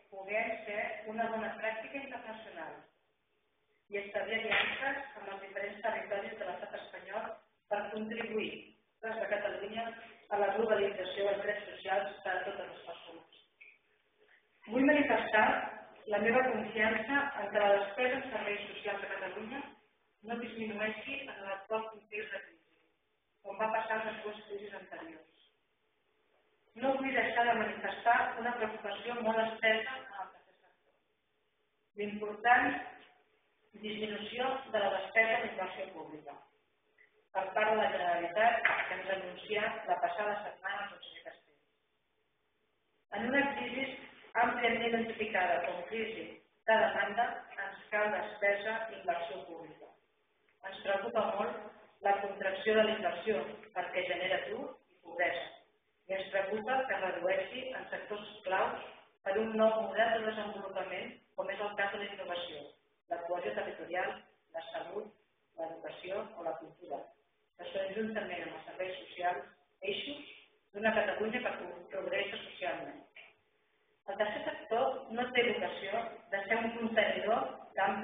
poder ser una bona pràctica internacional i establir aliances amb els diferents territoris de l'estat espanyol per contribuir des de Catalunya a la globalització dels drets socials per a totes les persones. Vull manifestar la meva confiança en que la despesa en serveis socials a Catalunya no disminueixi en l'actual context de crisi, com va passar en les dues crisis anteriors. No vull deixar de manifestar una preocupació molt estesa en el tercer sector. L'important disminució de la despesa en inversió pública per part de la Generalitat que ens anuncià la passada setmana el conseller Castells. En una crisi àmpliament identificada com crisi de demanda, ens cal despesa i inversió pública. Ens preocupa molt la contracció de la inversió perquè genera atur i pobresa i ens preocupa que es redueixi en sectors claus per un nou model de desenvolupament com és el cas de la innovació, la cohesió territorial, la salut, l'educació o la cultura, que són juntament amb els serveis socials eixos d'una Catalunya que progressa socialment. El tercer sector no té vocació de ser un contenidor d'ampli